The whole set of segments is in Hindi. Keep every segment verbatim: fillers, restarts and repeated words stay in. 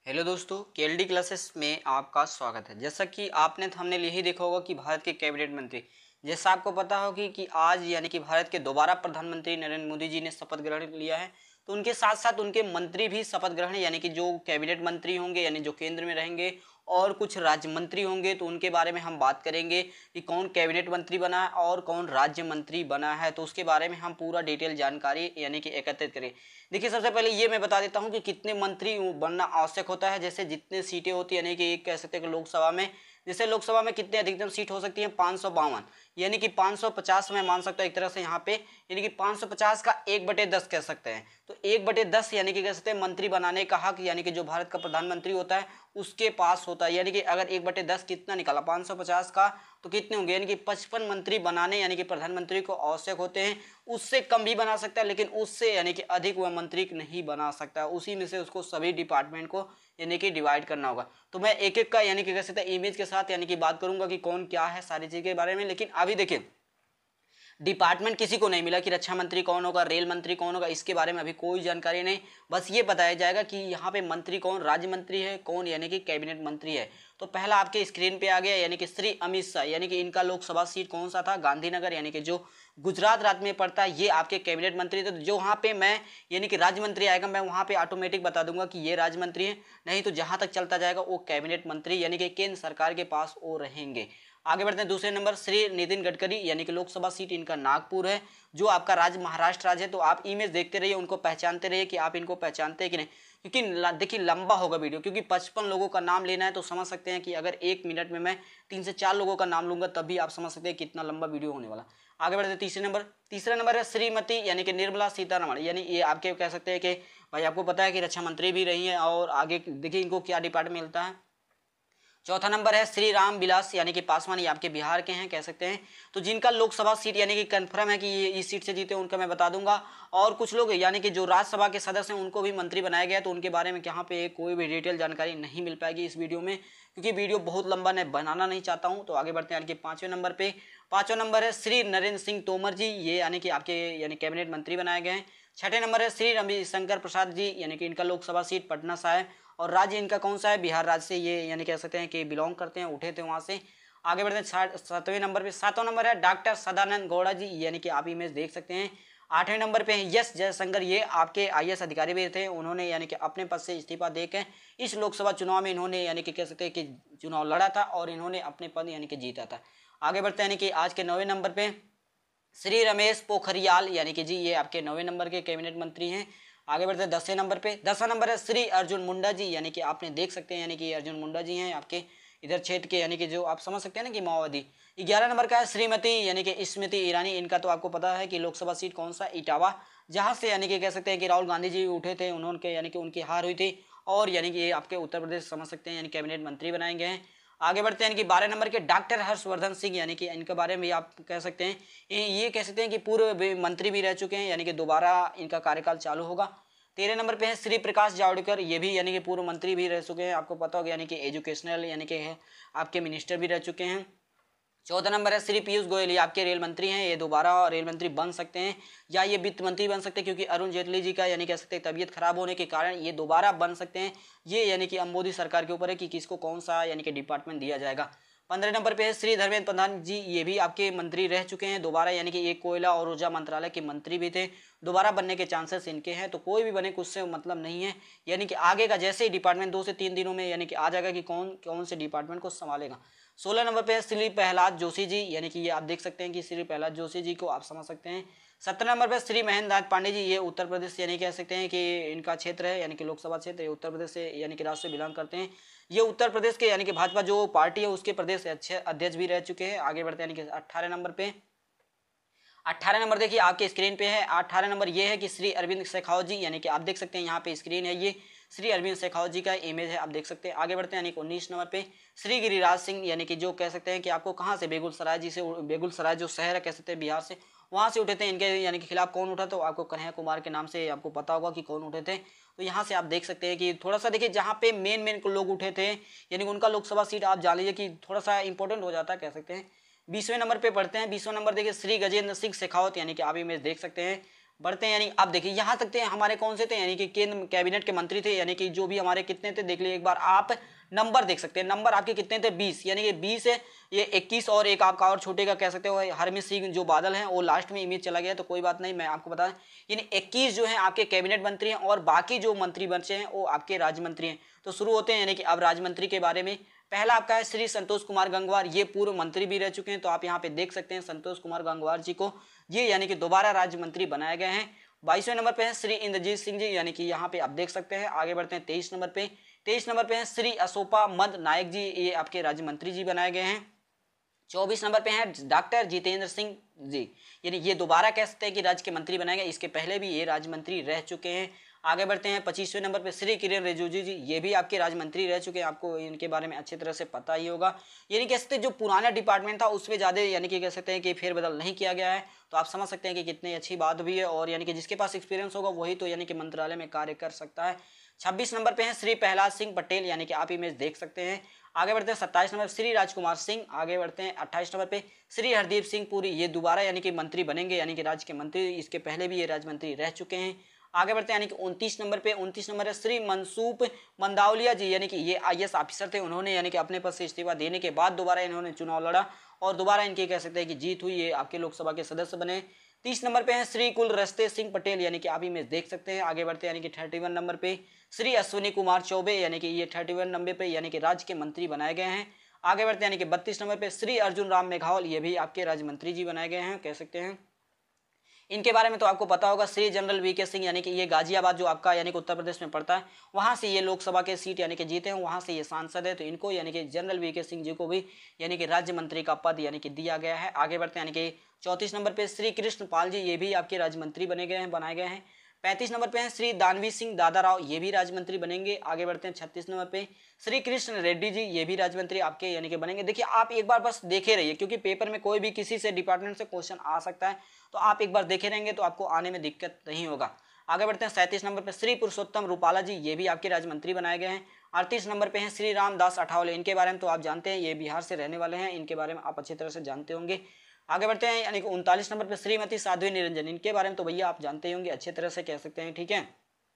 हेलो दोस्तों, केएलडी क्लासेस में आपका स्वागत है। जैसा कि आपने हमने यही देखा होगा कि भारत के कैबिनेट मंत्री, जैसा आपको पता होगी कि आज यानी कि भारत के दोबारा प्रधानमंत्री नरेंद्र मोदी जी ने शपथ ग्रहण लिया है। तो उनके साथ साथ उनके मंत्री भी शपथ ग्रहण यानी कि जो कैबिनेट मंत्री होंगे यानी जो केंद्र में रहेंगे और कुछ राज्य मंत्री होंगे, तो उनके बारे में हम बात करेंगे कि कौन कैबिनेट मंत्री बना है और कौन राज्य मंत्री बना है। तो उसके बारे में हम पूरा डिटेल जानकारी यानी कि एकत्रित करें। देखिए, सबसे पहले ये मैं बता देता हूँ कि कितने मंत्री बनना आवश्यक होता है। जैसे जितने सीटें होती है यानी कि एक कह सकते हैं कि लोकसभा में, जैसे लोकसभा में कितने अधिकतम सीट हो सकती है पाँच सौ बावन, यानी कि पाँच सौ पचास मैं मान सकता हूँ एक तरह से यहाँ पे, यानी कि पाँच सौ पचास का एक बटे दस कह सकते हैं। तो एक बटे दस यानी कि कह सकते हैं मंत्री बनाने का हक यानी कि जो भारत का प्रधानमंत्री होता है उसके पास होता है। यानी कि अगर एक बटे दस कितना निकाला पाँच सौ पचास का, तो कितने होंगे यानी कि पचपन मंत्री बनाने यानी कि प्रधानमंत्री को आवश्यक होते हैं। उससे कम भी बना सकता है, लेकिन उससे यानी कि अधिक वह मंत्री नहीं बना सकता। उसी में से उसको सभी डिपार्टमेंट को यानी कि डिवाइड करना होगा। तो मैं एक एक का यानी कि कह सकते हैं इमेज के साथ यानी कि बात करूंगा कि कौन क्या है सारी चीज के बारे में। लेकिन अभी देखिए, डिपार्टमेंट किसी को नहीं मिला कि रक्षा मंत्री कौन होगा, रेल मंत्री कौन होगा, इसके बारे में अभी कोई जानकारी नहीं। बस ये बताया जाएगा कि यहाँ पे मंत्री कौन राज्य मंत्री है, कौन यानी कि कैबिनेट मंत्री है। तो पहला आपके स्क्रीन पे आ गया यानी कि श्री अमित शाह, यानी कि इनका लोकसभा सीट कौन सा था, गांधीनगर, यानी कि जो गुजरात राज्य में पड़ता है। ये आपके कैबिनेट मंत्री थे। तो जो वहाँ पे मैं यानी कि राज्य मंत्री आएगा, मैं वहाँ पे ऑटोमेटिक बता दूंगा कि ये राज्य मंत्री है। नहीं तो जहां तक चलता जाएगा वो कैबिनेट मंत्री यानी कि केंद्र सरकार के पास वो रहेंगे। आगे बढ़ते हैं दूसरे नंबर, श्री नितिन गडकरी, यानी कि लोकसभा सीट इनका नागपुर है, जो आपका राज्य महाराष्ट्र राज्य है। तो आप इमेज देखते रहिए, उनको पहचानते रहिए कि आप इनको पहचानते हैं कि नहीं, क्योंकि देखिए लंबा होगा वीडियो, क्योंकि पचपन लोगों का नाम लेना है। तो समझ सकते हैं कि अगर एक मिनट में मैं तीन से चार लोगों का नाम लूंगा तब भी आप समझ सकते हैं कितना लंबा वीडियो होने वाला। आगे बढ़ते तीसरे नंबर, तीसरा नंबर है श्रीमती यानी कि निर्मला सीतारमण, यानी ये आपके कह सकते हैं कि भाई आपको पता है कि रक्षा मंत्री भी रही है। और आगे देखिए इनको क्या डिपार्टमेंट मिलता है। चौथा नंबर है श्री राम विलास यानी कि पासवान, ये आपके बिहार के हैं कह सकते हैं। तो जिनका लोकसभा सीट यानी कि कंफर्म है कि ये इस सीट से जीते उनका मैं बता दूंगा। और कुछ लोग यानी कि जो राज्यसभा के सदस्य हैं उनको भी मंत्री बनाया गया, तो उनके बारे में यहाँ पे कोई भी डिटेल जानकारी नहीं मिल पाएगी इस वीडियो में, क्योंकि वीडियो बहुत लंबा मैं बनाना नहीं चाहता हूँ। तो आगे बढ़ते हैं यानी कि पांचवें नंबर पे, पांचवा नंबर है श्री नरेंद्र सिंह तोमर जी, ये यानी कि आपके यानी कैबिनेट मंत्री बनाए गए हैं। छठे नंबर है श्री रविशंकर प्रसाद जी, यानी कि इनका लोकसभा सीट पटना सा है और राज्य इनका कौन सा है, बिहार राज्य से ये यानी कह सकते हैं कि बिलोंग करते हैं, उठे थे वहां से। आगे बढ़ते हैं सातवें नंबर पे, सातवां नंबर है डॉक्टर सदानंद गौड़ा जी, यानी कि आप इमेज देख सकते हैं। आठवें नंबर पे है यस जयशंकर, ये आपके आई ए एस अधिकारी भी थे। उन्होंने यानी कि अपने पद से इस्तीफा देकर इस लोकसभा चुनाव में इन्होंने यानी कि कह सकते हैं कि चुनाव लड़ा था और इन्होंने अपने पद यानी कि जीता था। आगे बढ़ते हैं यानी कि आज के नौवें नंबर पे श्री रमेश पोखरियाल, यानी कि जी ये आपके नौवें नंबर के कैबिनेट मंत्री हैं। आगे बढ़ते हैं दसवें नंबर पे, दसवां नंबर है श्री अर्जुन मुंडा जी, यानी कि आपने देख सकते हैं यानी कि अर्जुन मुंडा जी हैं आपके इधर क्षेत्र के, यानी कि जो आप समझ सकते हैं ना कि माओवादी। ग्यारह नंबर का है श्रीमती यानी कि स्मृति ईरानी, इनका तो आपको पता है कि लोकसभा सीट कौन सा, इटावा, जहां से यानी कि कह सकते हैं कि राहुल गांधी जी उठे थे, उन्होंने यानी कि उनकी हार हुई थी और यानी कि आपके उत्तर प्रदेश समझ सकते हैं यानी कैबिनेट मंत्री बनाए गए हैं। आगे बढ़ते हैं यानी कि बारह नंबर के डॉक्टर हर्षवर्धन सिंह, यानी कि इनके बारे में भी आप कह सकते हैं ये ये कह सकते हैं कि पूर्व मंत्री भी रह चुके हैं, यानी कि दोबारा इनका कार्यकाल चालू होगा। तेरह नंबर पे है श्री प्रकाश जावड़ेकर, ये भी यानी कि पूर्व मंत्री भी रह चुके हैं, आपको पता होगा, यानी कि एजुकेशनल यानी कि है आपके मिनिस्टर भी रह चुके हैं। चौदह नंबर है श्री पीयूष गोयल, ये आपके रेल मंत्री हैं, ये दोबारा रेल मंत्री बन सकते हैं या ये वित्त मंत्री बन सकते हैं, क्योंकि अरुण जेटली जी का यानी कह सकते हैं तबीयत खराब होने के कारण ये दोबारा बन सकते हैं। ये यानी कि अब मोदी सरकार के ऊपर है कि किसको कौन सा यानी कि डिपार्टमेंट दिया जाएगा। पंद्रह नंबर पे है श्री धर्मेंद्र प्रधान जी, ये भी आपके मंत्री रह चुके हैं दोबारा, यानी कि एक कोयला और ऊर्जा मंत्रालय के मंत्री भी थे, दोबारा बनने के चांसेस इनके हैं। तो कोई भी बने कुछ से मतलब नहीं है, यानी कि आगे का जैसे ही डिपार्टमेंट दो से तीन दिनों में यानी कि आ जाएगा कि कौन कौन से डिपार्टमेंट को संभालेगा। सोलह नंबर पे है श्री प्रहलाद जोशी जी, यानी कि ये आप देख सकते हैं कि श्री प्रहलाद जोशी जी को आप समझ सकते हैं। सत्रह नंबर पे श्री महेंद्र नाथ पांडे जी, ये उत्तर प्रदेश यानी कह सकते हैं कि इनका क्षेत्र है, यानी कि लोकसभा क्षेत्र ये उत्तर प्रदेश से यानी कि राज्य से बिलोंग करते हैं। ये उत्तर प्रदेश के यानी कि भाजपा जो पार्टी है उसके प्रदेश अध्यक्ष भी रह चुके हैं। आगे बढ़ते हैं यानी कि अट्ठारह नंबर पे, अट्ठारह नंबर देखिए आपके स्क्रीन पे है। अट्ठारह नंबर ये है कि श्री अरविंद शेखावत जी, यानी कि आप देख सकते हैं यहाँ पे स्क्रीन है, ये श्री अरविंद शेखावत जी का इमेज है, आप देख सकते हैं। आगे बढ़ते हैं यानी कि उन्नीस नंबर पे श्री गिरिराज सिंह, यानी कि जो कह सकते हैं कि आपको कहाँ से, बेगूसराय जी से, बेगूसराय जो शहर है कह सकते हैं बिहार से, वहां से उठे थे। इनके यानी कि खिलाफ कौन उठा, तो आपको कन्हैया कुमार के नाम से आपको पता होगा कि कौन उठे थे। तो यहाँ से आप देख सकते हैं कि थोड़ा सा देखिए जहाँ पे मेन मेन लोग उठे थे यानी कि उनका लोकसभा सीट आप जान लीजिए कि थोड़ा सा इंपॉर्टेंट हो जाता है कह सकते हैं। बीसवें नंबर पे पढ़ते हैं, बीसवें नंबर देखिए श्री गजेंद्र सिंह शेखावत, यानी कि आप इमेज देख सकते हैं। बढ़ते हैं, यानी अब देखिए यहाँ तक थे हमारे कौन से थे, यानी कि केंद्र कैबिनेट के मंत्री थे, यानी कि जो भी हमारे कितने थे देख लीजिए एक बार आप, नंबर देख सकते हैं, नंबर आपके कितने थे बीस, यानी कि बीस है, ये इक्कीस और एक आपका और छोटे का कह सकते हो हरमीत सिंह जो बादल हैं वो लास्ट में इमेज चला गया, तो कोई बात नहीं, मैं आपको बता, यानी इक्कीस जो है आपके कैबिनेट मंत्री हैं और बाकी जो मंत्री बचे हैं वो आपके राज्य मंत्री हैं। तो शुरू होते हैं, यानी कि अब राज्य मंत्री के बारे में। पहला आपका है श्री संतोष कुमार गंगवार, ये पूर्व मंत्री भी रह चुके हैं, तो आप यहाँ पे देख सकते हैं संतोष कुमार गंगवार जी को, ये यानी कि दोबारा राज्य मंत्री बनाए गए हैं। बाईसवें नंबर पे है श्री इंद्रजीत सिंह जी, यानी कि यहाँ पे आप देख सकते हैं। आगे बढ़ते हैं तेईस नंबर पे, तेईस नंबर पे है श्री अशोपा मद नायक जी, ये आपके राज्य मंत्री जी बनाए गए हैं। चौबीस नंबर पे हैं डॉक्टर जितेंद्र सिंह जी, यानी ये दोबारा कह सकते हैं कि राज्य के मंत्री बनाए गए, इसके पहले भी ये राज्य मंत्री रह चुके हैं। आगे बढ़ते हैं पच्चीसवें नंबर पे श्री किरण रिजिजू जी, ये भी आपके राज्य मंत्री रह चुके हैं, आपको इनके बारे में अच्छी तरह से पता ही होगा। यानी कह सकते हैं जो पुराना डिपार्टमेंट था उसमें ज़्यादा यानी कि कह सकते हैं कि फेरबदल नहीं किया गया है, तो आप समझ सकते हैं कि कितनी अच्छी बात भी है, और यानी कि जिसके पास एक्सपीरियंस होगा वही तो यानी कि मंत्रालय में कार्य कर सकता है। छब्बीस नंबर पे हैं श्री प्रहलाद सिंह पटेल, यानी कि आप इमेज देख सकते हैं। आगे बढ़ते हैं सत्ताईस नंबर श्री राजकुमार सिंह। आगे बढ़ते हैं अट्ठाईस नंबर पे श्री हरदीप सिंह पुरी, ये दोबारा यानी कि मंत्री बनेंगे, यानी कि राज्य के मंत्री, इसके पहले भी ये राज्य मंत्री रह चुके हैं। आगे बढ़ते हैं यानी कि उनतीस नंबर पे, उनतीस नंबर है श्री मनसूप मंदावलिया जी, यानी कि ये आई ए एस ऑफिसर थे, उन्होंने यानी कि अपने पद से इस्तीफा देने के बाद दोबारा इन्होंने चुनाव लड़ा और दोबारा इनकी कह सकते हैं कि जीत हुई, ये आपके लोकसभा के सदस्य बने। तीस नंबर पे हैं श्री कुल रस्ते सिंह पटेल, यानी कि आप इमेज देख सकते हैं। आगे बढ़ते हैं यानी कि थर्टी वन नंबर पे श्री अश्विनी कुमार चौबे, यानी कि ये थर्टी वन नंबर पे यानी कि राज्य के मंत्री बनाए गए हैं। आगे बढ़ते हैं यानी कि बत्तीस नंबर पे श्री अर्जुन राम मेघवाल, ये भी आपके राज्य मंत्री जी बनाए गए हैं, कह सकते हैं। इनके बारे में तो आपको पता होगा, श्री जनरल वी के सिंह, यानी कि ये गाजियाबाद जो आपका यानी कि उत्तर प्रदेश में पड़ता है, वहां से ये लोकसभा के सीट यानी कि जीते हैं, वहां से ये सांसद है, तो इनको यानी कि जनरल वी के सिंह जी को भी यानी कि राज्य मंत्री का पद यानी कि दिया गया है। आगे बढ़ते हैं यानी कि चौंतीस नंबर पे श्री कृष्ण पाल जी, ये भी आपके राज्य मंत्री बने गए हैं, बनाए गए हैं। पैंतीस नंबर पे हैं श्री दानवी सिंह दादा राव, ये भी राज्य मंत्री बनेंगे। आगे बढ़ते हैं छत्तीस नंबर पे श्री कृष्ण रेड्डी जी, ये भी राज्य मंत्री आपके यानी कि बनेंगे। देखिए आप एक बार बस देखे रहिए, क्योंकि पेपर में कोई भी किसी से डिपार्टमेंट से क्वेश्चन आ सकता है, तो आप एक बार देखे रहेंगे तो आपको आने में दिक्कत नहीं होगा। आगे बढ़ते हैं सैंतीस नंबर पे श्री पुरुषोत्तम रूपाला जी, ये भी आपके राज्य मंत्री बनाए गए हैं। अड़तीस नंबर पे हैं श्री रामदास अठावले, इनके बारे में तो आप जानते हैं, ये बिहार से रहने वाले हैं, इनके बारे में आप अच्छी तरह से जानते होंगे। आगे बढ़ते हैं यानी कि उनतालीस नंबर पे श्रीमती साध्वी निरंजन, इनके बारे में तो भैया आप जानते ही होंगे, अच्छी तरह से कह सकते हैं, ठीक है।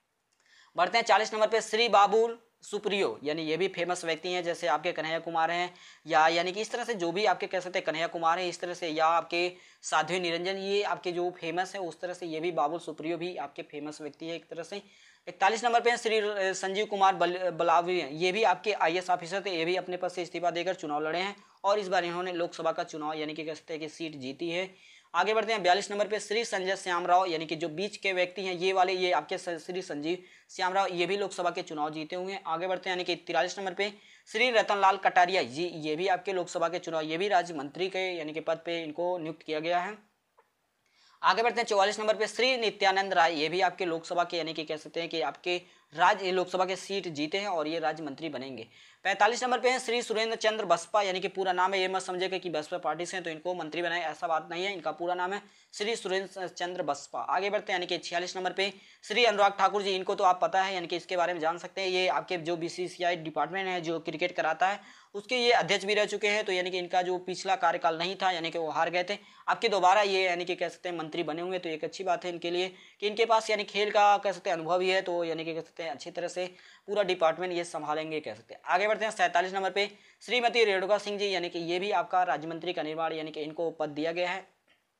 बढ़ते हैं चालीस नंबर पे श्री बाबुल सुप्रियो, यानी ये भी फेमस व्यक्ति हैं, जैसे आपके कन्हैया कुमार हैं, या यानी कि इस तरह से जो भी आपके कह सकते हैं कन्हैया कुमार है इस तरह से, या आपके साध्वी निरंजन, ये आपके जो फेमस है उस तरह से ये भी बाबुल सुप्रियो भी आपके फेमस व्यक्ति है एक तरह से। इकतालीस नंबर पे श्री संजीव कुमार बल, बलावी, ये भी आपके आई ए एस ऑफिसर थे, ये भी अपने पद से इस्तीफा देकर चुनाव लड़े हैं और इस बार इन्होंने लोकसभा का चुनाव यानी कि कह सकते हैं कि सीट जीती है। आगे बढ़ते हैं बयालीस नंबर पे श्री संजय श्याम राव, यानी कि जो बीच के व्यक्ति हैं ये वाले, ये आपके श्री संजीव श्याम राव, ये भी लोकसभा के चुनाव जीते हुए हैं। आगे बढ़ते हैं यानी कि तिरालीस नंबर पे श्री रतनलाल कटारिया जी, ये भी आपके लोकसभा के चुनाव, ये भी राज्य मंत्री के यानी कि पद पे इनको नियुक्त किया गया है। आगे बढ़ते हैं चौवालीस नंबर पे श्री नित्यानंद राय, ये भी आपके लोकसभा के यानी कि कह सकते हैं कि आपके राज्य लोकसभा के सीट जीते हैं और ये राज्य मंत्री बनेंगे। पैंतालीस नंबर पे हैं श्री सुरेंद्र चंद्र बसपा, यानी कि पूरा नाम है, ये मत समझेगा कि बसपा पार्टी से हैं तो इनको मंत्री बनाए, ऐसा बात नहीं है, इनका पूरा नाम है श्री सुरेंद्र चंद्र बसपा। आगे बढ़ते हैं यानी कि छियालीस नंबर पे श्री अनुराग ठाकुर जी, इनको तो आप पता है, यानी कि इसके बारे में जान सकते हैं, ये आपके जो बी सी सी आई डिपार्टमेंट है जो क्रिकेट कराता है उसके ये अध्यक्ष भी रह चुके हैं, तो यानी कि इनका जो पिछला कार्यकाल नहीं था यानी कि वो हार गए थे, आपके दोबारा ये यानी कि कह सकते हैं मंत्री बने हुए, तो एक अच्छी बात है इनके लिए कि इनके पास यानी खेल का कह सकते हैं अनुभव ही है, तो यानी कि कह सकते हैं अच्छी तरह से पूरा डिपार्टमेंट ये संभालेंगे कह सकते हैं। आगे बढ़ते हैं सैंतालीस नंबर पे श्रीमती रेणुका सिंह जी, यानी कि ये भी आपका राज्य मंत्री का निर्माण यानी कि इनको पद दिया गया है।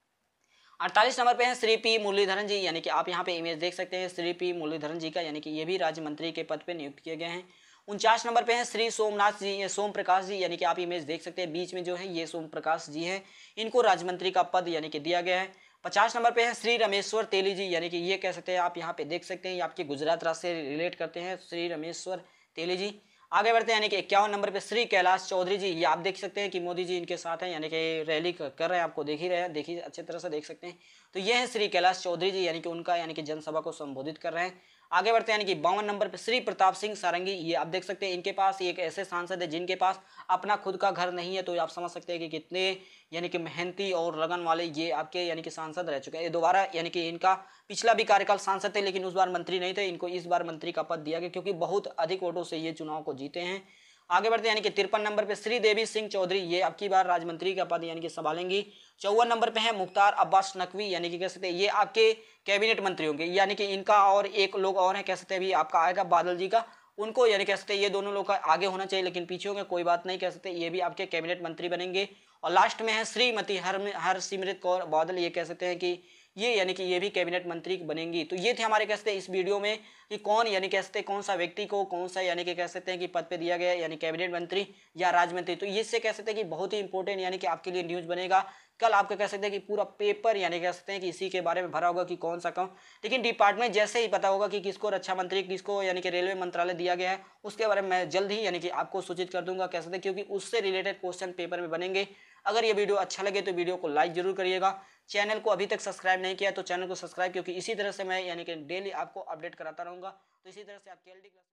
अड़तालीस नंबर पे हैं श्री पी मुरलीधरन जी, यानी कि आप यहाँ पे इमेज देख सकते हैं श्री पी मुरलीधरन जी का, यानी कि ये भी राज्य मंत्री के पद पे नियुक्त किए गए हैं। उनचास नंबर पे हैं श्री सोमनाथ जी, सोम प्रकाश जी, यानी कि आप इमेज देख सकते हैं बीच में जो है ये सोम प्रकाश जी हैं, इनको राज्य मंत्री का पद यानी कि दिया गया है। पचास नंबर पे है श्री रमेश्वर तेली जी, यानी कि ये कह सकते हैं आप यहाँ पे देख सकते हैं, ये आपके गुजरात राज्य से रिलेट करते हैं श्री रमेश्वर तेली जी। आगे बढ़ते हैं यानी कि इक्यावन नंबर पे श्री कैलाश चौधरी जी, ये आप देख सकते हैं कि मोदी जी इनके साथ हैं, यानी कि रैली कर रहे हैं, आपको देख ही रहे हैं, देखिए अच्छी तरह से देख सकते हैं, तो ये है श्री कैलाश चौधरी जी, यानी कि उनका यानी कि जनसभा को संबोधित कर रहे हैं। आगे बढ़ते हैं यानी कि बावन नंबर पे श्री प्रताप सिंह सारंगी, ये आप देख सकते हैं इनके पास एक ऐसे सांसद है जिनके पास अपना खुद का घर नहीं है, तो आप समझ सकते हैं कि कितने यानी कि मेहनती और लगन वाले ये आपके यानी कि सांसद रह चुके हैं। ये दोबारा यानी कि इनका पिछला भी कार्यकाल सांसद थे लेकिन उस बार मंत्री नहीं थे, इनको इस बार मंत्री का पद दिया गया क्योंकि बहुत अधिक वोटों से ये चुनाव को जीते हैं। आगे बढ़ते हैं यानी कि तिरपन नंबर पे श्रीदेवी सिंह चौधरी, ये अब की बार राज्य मंत्री का पद यानी कि संभालेंगी। चौवन नंबर पे है मुख्तार अब्बास नकवी, यानी कि कह सकते हैं ये आपके कैबिनेट मंत्री होंगे, यानी कि इनका और एक लोग और है कह सकते हैं अभी आपका आएगा बादल जी का, उनको यानी कह सकते हैं ये दोनों लोग का आगे होना चाहिए लेकिन पीछे होंगे, कोई बात नहीं, कह सकते ये भी आपके कैबिनेट मंत्री बनेंगे। और लास्ट में है श्रीमती हर हरसिमरत कौर बादल, ये कह सकते हैं कि ये यानी कि ये भी कैबिनेट मंत्री बनेंगी। तो ये थे हमारे कह सकते हैं इस वीडियो में कि कौन यानी कह सकते हैं कौन सा व्यक्ति को कौन सा यानी कि कह सकते हैं कि पद पे दिया गया है, यानी कैबिनेट मंत्री या राज्य मंत्री। तो इससे कह सकते हैं कि बहुत ही इंपॉर्टेंट यानी कि आपके लिए न्यूज बनेगा। कल आपका कह सकते हैं कि पूरा पेपर यानी कह सकते हैं कि इसी के बारे में भरा होगा कि कौन सा कौन, लेकिन डिपार्टमेंट जैसे ही पता होगा कि किसको रक्षा मंत्री किसको यानी कि रेलवे मंत्रालय दिया गया है, उसके बारे में मैं जल्द ही यानी कि आपको सूचित कर दूंगा कह सकते हैं, क्योंकि उससे रिलेटेड क्वेश्चन पेपर में बनेंगे। अगर ये वीडियो अच्छा लगे तो वीडियो को लाइक जरूर करिएगा। चैनल को अभी तक सब्सक्राइब नहीं किया तो चैनल को सब्सक्राइब, क्योंकि इसी तरह से मैं यानी कि डेली आपको अपडेट कराता रहूंगा। तो इसी तरह से आप के एल डी